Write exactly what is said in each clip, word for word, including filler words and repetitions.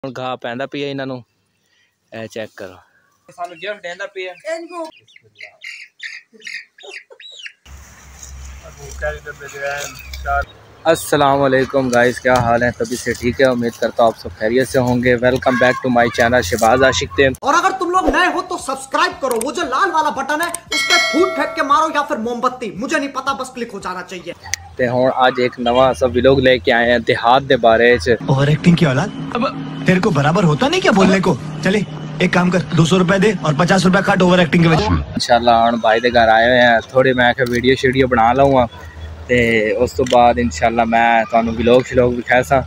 ਹੁਣ ਘਾਹ ਪੈਂਦਾ ਪਿਆ ਇਹਨਾਂ ਨੂੰ। ਇਹ ਚੈੱਕ ਕਰੋ, ਸਾਨੂੰ ਗਿਫਟ ਦੇਂਦਾ ਪਿਆ। अस्सलाम वालेकुम गाइस, क्या हाल है? तभी से ठीक है, उम्मीद करता हूँ आप सब खैरियत से होंगे। Welcome back to my channel Shahbaz Ashiq थे। और अगर तुम लोग नए हो तो सब्सक्राइब करो, वो जो लाल वाला बटन है उस पर फूट फेंक के मारो या फिर मोमबत्ती, मुझे नहीं पता, बस क्लिक हो जाना चाहिए। ते हुण आज एक नवा सा व्लॉग लेके आए हैं देहात दे बारे च। ओवर एक्टिंग की औलाद, अब तेरे को बराबर होता नहीं क्या बोलने को? चले एक काम कर, दो सौ रुपए दे और पचास रुपए काट ओवर एक्टिंग के वजह। इंशाल्लाह हुण भाई दे घर आए हुए हैं, थोड़ी मैं आखे वीडियो शीडियो बना लऊंगा ते उस तो बाद इंशाल्लाह मैं तुहानू व्लॉग शलॉग विखाया सा।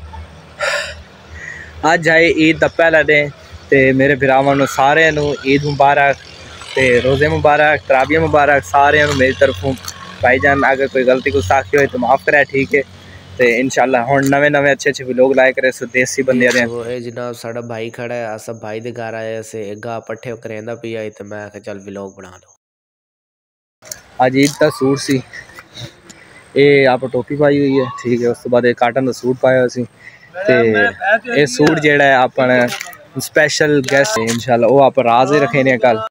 अज आए ईद दा पहला दिन ते मेरे भरावां नू सारे नू ईद मुबारक ते रोज़े मुबारक, तराबिया मुबारक सारे नू मेरी तरफों। भाईजान अगर कोई गलती गुस्ताखी हो तो माफ़ करे, ठीक है। तो इंशाल्लाह हुण नवे नवे अच्छे अच्छे व्लॉग लाए करे सो देसी बंदे दे। वो है जनाब साडा भाई खड़ा है, सब भाई दे घर आए से गा पट्ठे करेंदा पिया ते मैं आखे चल व्लॉग बना लो। अज ईद दा सूट सी, ये आप टोपी पाई हुई है, ठीक है। उस तो बाद एक काटन का सूट पाया सी ते ये सूट जेड़ा है अपने स्पेशल गेस्ट है इंशाल्लाह वो आप राज ही रखे ने कल।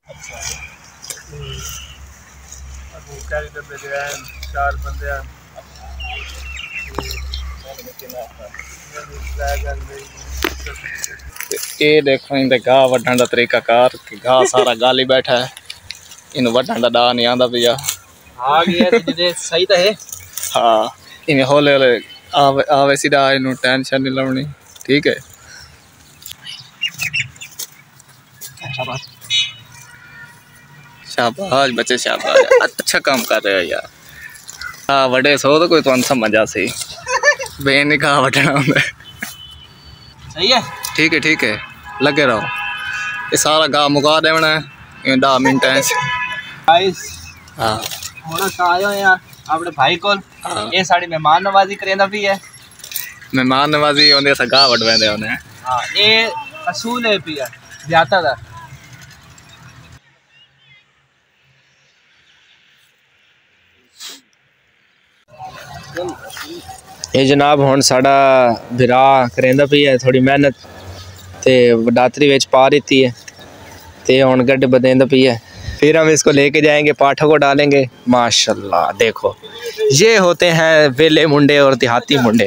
चार बंदे ये देखो इनके गाह वड्डण का तरीका कार, गाह सारा गाली बैठा है, इन वड्डण का डा नहीं आंदा पिया। आ गया सही तो है। हाँ इन्हें हौले हौले आवे आवे सीधा, इन्हू टेंशन नहीं लानी, ठीक है। शाबाश बच्चे शाबाश, अच्छा काम कर रहे हो यार। हाँ बड़े सो तो कोई तो समझ आ सी बेन नहीं कहा वटना होंगे। सही है, ठीक है ठीक है, लगे रहो। ये सारा गाँव मुका देना है दस मिनट। हाँ आए अपने भाई को ये साड़ी मेहमान नवाजी करेंदा भी है। मेहमान नवाजी होंदे सा गाह वडवेंदे होने। हां ये असूल है पिया जाता दा। ये जनाब हुण साडा भिरा करेंदा पई है थोड़ी मेहनत ते वडातरी विच पा रही है ते हुण गड्ढ बदेंदा पई है। फिर हम इसको लेके जाएंगे, पाठों को डालेंगे। माशाल्लाह देखो ये होते हैं वेले मुंडे और देहाती मुंडे।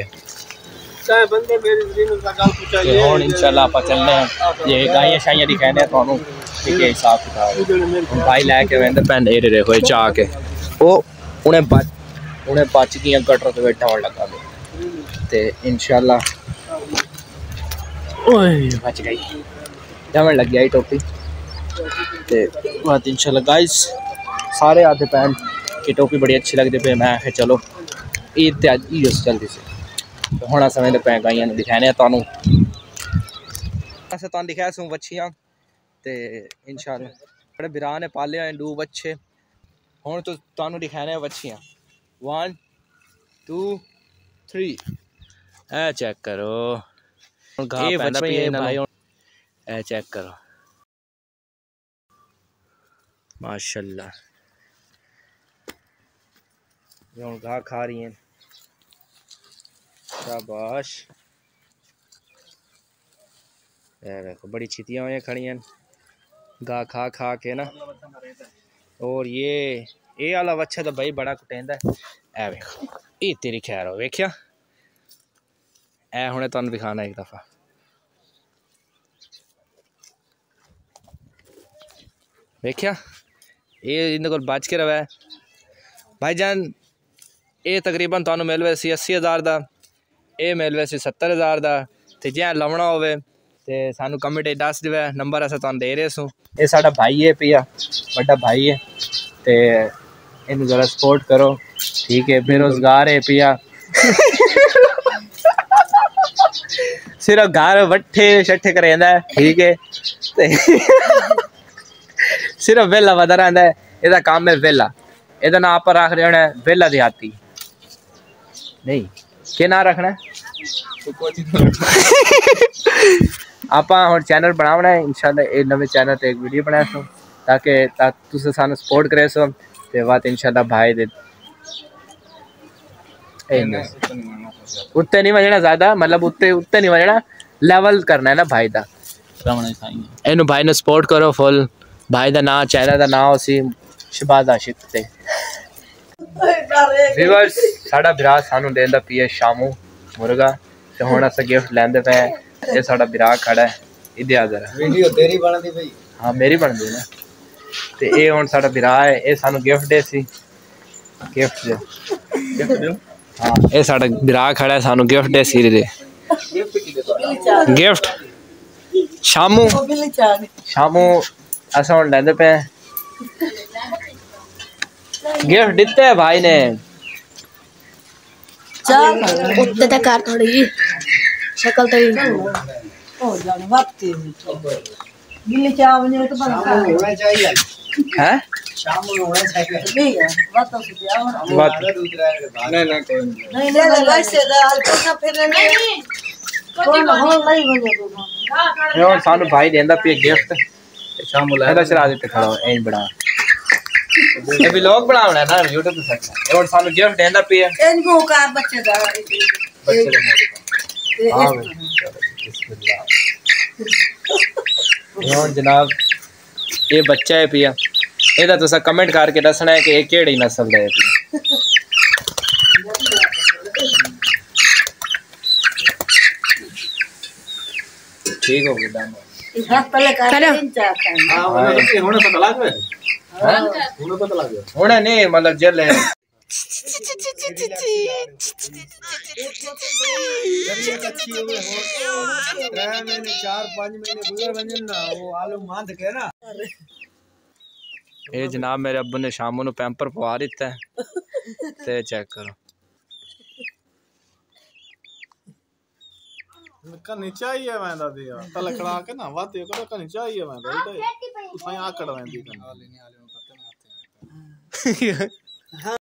और इंशाल्लाह आप चलने हैं, ये गाइयां शाइयां दिखाने हैं थानू, ठीक है। हिसाब किताब भाई लैके वेंदे पैन एरे रे होए चा के वो उन्हें बच उन्हें बच गई कटर तो बैठा होने लगा ते इंशाल्लाह ओए बच गई, जमन लग गई टोपी ते बात इंशाल्लाह। गाइस सारे आते पैन की टोपी बड़ी अच्छी लगती पे, मैं आखे चलो ईद ते अज ईद जल्दी से तो होना समय दे पै गाइयां दिखाने तुहानू। असें तुहानू दिखाया सूं बच्चियां ते इंशाल्लाह बड़े बिरा ने पाले हैं दो बच्चे। हुण तो तुहानू दिखाने बच्चियां। वन टू थ्री, ए चेक करो ये बच्चे भाई, ए चेक करो माशाल्लाह ये घाह खा रही हैं। शाबाश, देखो बड़ी छितियाँ हुई खड़ी हैं घाह खा खा के ना। और ये ये वाला बच्चा तो भाई बड़ा कुटेंदा है। ए वेखो ये तेरी खैर हो वेख्या, ए हुणे तुहानू दिखाना एक दफ़ा। वेख्या ये इन्हें को बच के रहा है भाईजान। ये तकरीबन तुहानू मिल वैसी अस्सी हज़ार का, ये मिल वैसी सत्तर हज़ार का। तो जे लवना होवे ते सानू कमेंट दस देवे, नंबर अस तुहानू दे रहे सूँ। ये साडा भाई है पिया, बड़ा भाई है ते इन्हू जरा सपोर्ट करो, ठीक है। बेरोजगार है पिया सिर्फ घर वट्ठे शट्ठे करेंदा है, ठीक है। सिर्फ वेला वधा रहा है, ਇਹਦਾ काम है वेला। ਇਹਦਾ नाम आप रख रहे है वेला देहाती, नहीं क्या ना रखना आप हम चैनल बनाना है इंशाल्लाह। ये नवे चैनल ते एक वीडियो बनाया सो ताकि तुम सानू सपोर्ट करे सो ते बात इंशाल्लाह। भाई दे उत्ते नहीं वजना ज़्यादा, मतलब उत्ते उत्ते नहीं वजना ਲੈਵਲ ਕਰਨਾ ਹੈ ਨਾ ਭਾਈ ਦਾ ਇਹਨੂੰ ਭਾਈ ਨੂੰ ਸਪੋਰਟ ਕਰੋ ਫੁੱਲ ਭਾਈ ਦਾ ਨਾਂ ਚੈਨਲ ਦਾ ਨਾਂ ਸੀ ਸ਼ਬਾਜ਼ ਆਸ਼ਿਕ ਤੇ ਵੀਵਰਸ ਸਾਡਾ ਭਰਾ ਸਾਨੂੰ ਦੇਂਦਾ ਪੀਏ ਸ਼ਾਮੂ ਮੁਰਗਾ ਤੇ ਹੁਣ ਅਸੀਂ ਗਿਫਟ ਲੈਂਦੇ ਪਏ ਇਹ ਸਾਡਾ ਭਰਾ ਖੜਾ ਹੈ ਇਹਦੇ ਆ ਜਰਾ ਵੀਡੀਓ ਤੇਰੀ ਬਣਦੀ ਪਈ ਹਾਂ ਮੇਰੀ ਬਣਦੀ ਨਾ ਤੇ ਇਹ ਹੁਣ ਸਾਡਾ ਭਰਾ ਹੈ ਇਹ ਸਾਨੂੰ ਗਿਫਟ ਦੇ ਸੀ ਗਿਫਟ ਦਿਓ ਗਿਫਟ ਦਿਓ ਹਾਂ ਇਹ ਸਾਡਾ ਭਰਾ ਖੜਾ ਹੈ ਸਾਨੂੰ ਗਿਫਟ ਦੇ ਸੀ ਦੇ ਗਿਫਟ ਸ਼ਾਮੂ ਸ਼ਾਮੂ असा हुन लेंदे पे गिफ्ट दिते है भाई ने उत्ते तक कर थोड़ी जी शक्ल तो हो जाने वक्त गिल्ली चाय बने तो बना होना चाहिए हैं शाम को होना चाहिए नहीं है बात तो सुधिया हो बात दूसरा नहीं नहीं कोई नहीं नहीं वैसे दाल तो ना फिर नहीं कौन हो नहीं बने तो ये सानू भाई देंदा पे गिफ्ट शाम मुला है चला देते खड़ा हो एं बड़ा ये भी लोग बनावना है ना YouTube पे सकता है और सानू गिफ्ट देंदा पे इनको कार बच्चे दा बच्चे दे हां बिस्मिल्लाह ये जनाब ये बच्चा है पिया ਇਹਦਾ ਤੁਸੀਂ ਕਮੈਂਟ ਕਰਕੇ ਦੱਸਣਾ ਹੈ ਕਿ ਇਹ ਕਿਹੜੀ ਨਸਲ ਦਾ ਹੈ ਠੀਕ ਹੋ ਗਿਆ हाथ पहले कर तीन चार टाइम हां होने पता लग गया हां होने पता लग गया होने नहीं मतलब जल है चार पाँच महीने गुजर बन ना वो आलू मांद के ना ये जनाब मेरे अब्बू ने शाम को पैंपर पवा दिता है ते चेक करो कनी चाहिए मैं दादी तले खड़ा के ना बात करो कनी चाहिए मैं दादी साई आकड़ वेंदी कनी